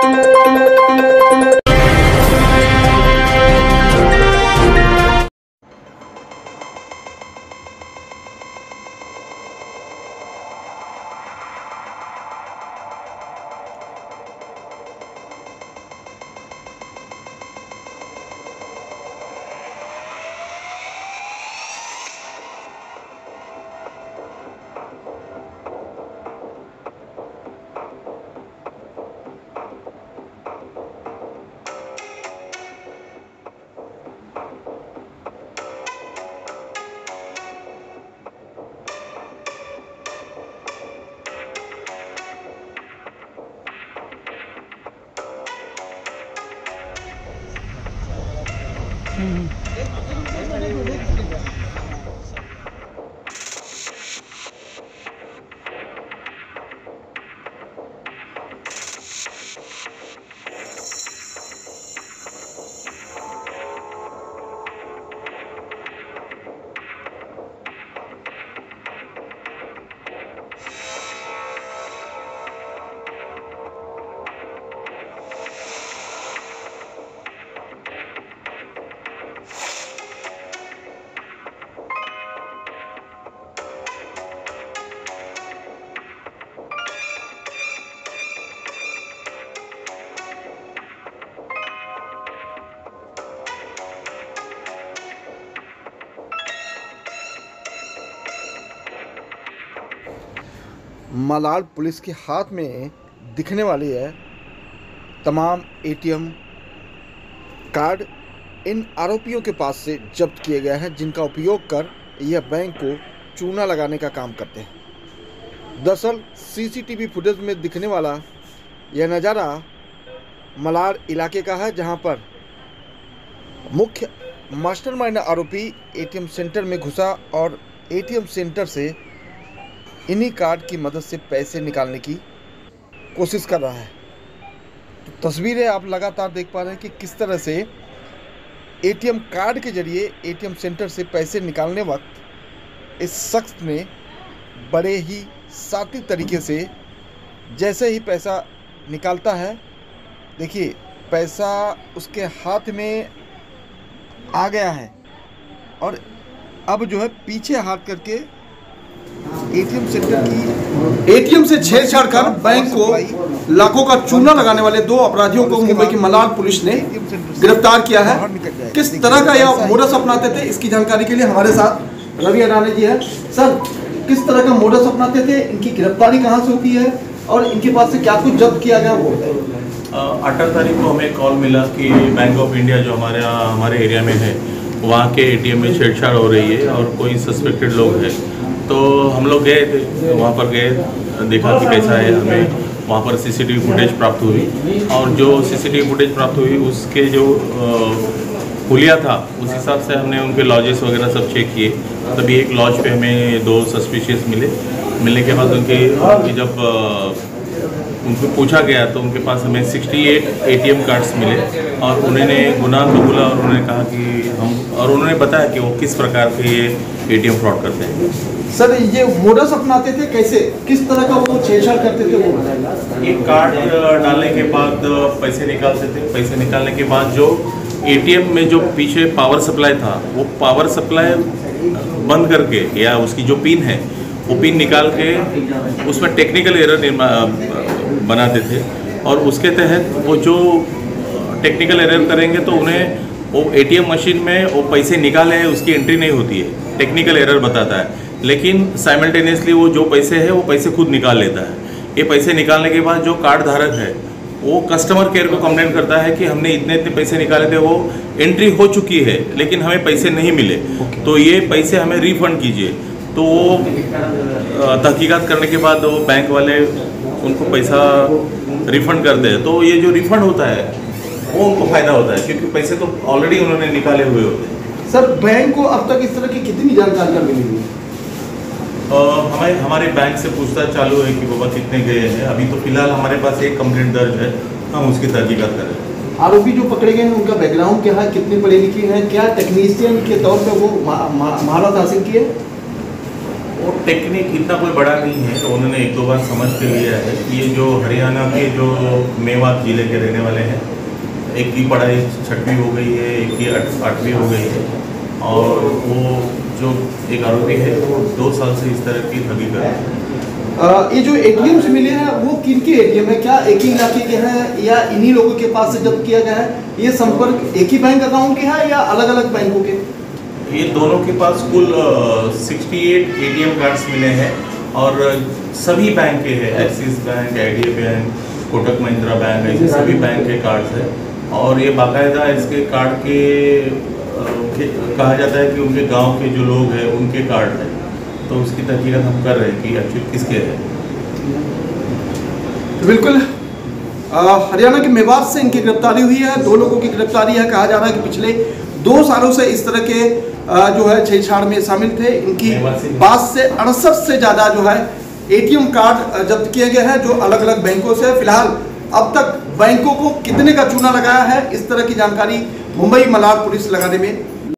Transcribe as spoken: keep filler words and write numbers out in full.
Malad police के हाथ में दिखने वाली है तमाम एटीएम कार्ड इन आरोपियों के पास से जब्त किए गए हैं, जिनका उपयोग कर यह बैंक को चूना लगाने का काम करते हैं। दरअसल सीसीटीवी फुटेज में दिखने वाला यह नज़ारा मलाड इलाके का है, जहां पर मुख्य मास्टरमाइंड आरोपी एटीएम सेंटर में घुसा और एटीएम सेंटर से इन्हीं कार्ड की मदद से पैसे निकालने की कोशिश कर रहा है। तो तस्वीरें आप लगातार देख पा रहे हैं कि किस तरह से एटीएम कार्ड के जरिए एटीएम सेंटर से पैसे निकालने वक्त इस शख्स ने बड़े ही सात्विक तरीके से जैसे ही पैसा निकालता है, देखिए पैसा उसके हाथ में आ गया है और अब जो है पीछे हाथ करके एटीएम सेंटर की एटीएम से छेड़छाड़ कर बैंक को लाखों का चूना लगाने वाले दो अपराधियों को मुंबई की मलाड पुलिस ने गिरफ्तार किया है। किस तरह का यह मोडस अपनाते थे, इसकी जानकारी के लिए हमारे साथ रवि अडानी जी है। सर, किस तरह का मोडस अपनाते थे, इनकी गिरफ्तारी कहां से होती है और इनके पास से क्या कुछ जब्त किया गया वो? अठारह तारीख को हमें कॉल मिला कि बैंक ऑफ इंडिया जो हमारे हमारे एरिया में है वहाँ के एटीएम में छेड़छाड़ हो रही है और कोई सस्पेक्टेड लोग हैं। तो हम लोग गए थे, वहाँ पर गए, देखा कि कैसा है। हमें वहाँ पर सीसीटीवी फुटेज प्राप्त हुई और जो सीसीटीवी फुटेज प्राप्त हुई उसके जो हुलिया था उस हिसाब से हमने उनके लॉजेस वगैरह सब चेक किए। तभी एक लॉज पे हमें दो सस्पिशियस मिले। मिलने के बाद उनके जब उनको पूछा गया तो उनके पास हमें अड़सठ एटीएम कार्ड्स मिले और उन्होंने गुनाह कबूला और उन्होंने कहा कि हम और उन्होंने बताया कि वो किस प्रकार के ये एटीएम फ्रॉड करते हैं। सर, ये मोडस अपनाते थे कैसे, किस तरह का वो छेड़छाड़ करते थे वो बताइए। ये कार्ड डालने के बाद पैसे निकालते थे। पैसे निकालने के बाद जो एटीएम में जो पीछे पावर सप्लाई था वो पावर सप्लाई बंद करके या उसकी जो पिन है वो पिन निकाल के उसमें टेक्निकल एरर बनाते थे और उसके तहत वो जो टेक्निकल एरर करेंगे तो उन्हें वो एटीएम मशीन में वो पैसे निकाले उसकी एंट्री नहीं होती है, टेक्निकल एरर बताता है। लेकिन साइमल्टेनियसली वो जो पैसे है वो पैसे खुद निकाल लेता है। ये पैसे निकालने के बाद जो कार्ड धारक है वो कस्टमर केयर को कंप्लेंट करता है कि हमने इतने इतने पैसे निकाले थे, वो एंट्री हो चुकी है लेकिन हमें पैसे नहीं मिले, तो ये पैसे हमें रिफंड कीजिए। तो वो तहकीकात करने के बाद वो बैंक वाले उनको पैसा रिफंड करते हैं। तो ये जो रिफंड होता है वो उनको फ़ायदा होता है क्योंकि पैसे तो ऑलरेडी उन्होंने निकाले हुए होते हैं। सर, बैंक को अब तक इस तरह की कितनी जानकारी मिली हुई है? हमें हमारे बैंक से पूछताछ चालू है कि बाबा कितने गए हैं। अभी तो फिलहाल हमारे पास एक कंप्लेंट दर्ज है, हम उसकी तहकीकात कर रहे हैं। आरोपी जो पकड़े गए हैं उनका बैकग्राउंड क्या है, कितने पढ़े लिखे हैं, क्या टेक्नीशियन के तौर पर वो महारत हासिल की है? टेक्निक इतना कोई बड़ा नहीं है, तो उन्होंने एक दो बार समझ के लिया है। ये जो हरियाणा के जो मेवात जिले के रहने वाले हैं, एक की पढ़ाई छठवीं हो गई है, एक की आठवीं हो गई है, और वो जो एक आरोपी है वो दो साल से इस तरह की ठगी कर रहा है। ये जो एटीएम से मिले हैं वो किन के एटीएम है? क्या एक ही इलाके के हैं या इन्हीं लोगों के पास से जब्त किया गया है? ये संपर्क एक ही बैंक अकाउंट के हैं या अलग अलग बैंकों के? ये दोनों के पास कुल अड़सठ एटीएम कार्ड्स मिले हैं और सभी बैंक के हैं, Axis bank, IDFC bank, Kotak Mahindra bank, ऐसे सभी बैंक के कार्ड्स हैं। और ये बाकायदा इसके कार्ड के, के कहा जाता है कि उनके गांव के जो लोग हैं उनके कार्ड हैं, तो उसकी तहकीकात हम कर रहे हैं कि एक्चुअली किसके हैं। तो बिल्कुल हरियाणा के मेवात से इनकी गिरफ्तारी हुई है, दो लोगों की गिरफ्तारी है। कहा जा रहा है कि पिछले दो सालों से इस तरह के आ, जो है छेड़छाड़ में शामिल थे। इनकी पास से अड़सठ से ज़्यादा जो है एटीएम कार्ड जब्त किए गए हैं जो अलग अलग बैंकों से। फिलहाल अब तक बैंकों को कितने का चूना लगाया है, इस तरह की जानकारी मुंबई मलाड पुलिस लगाने में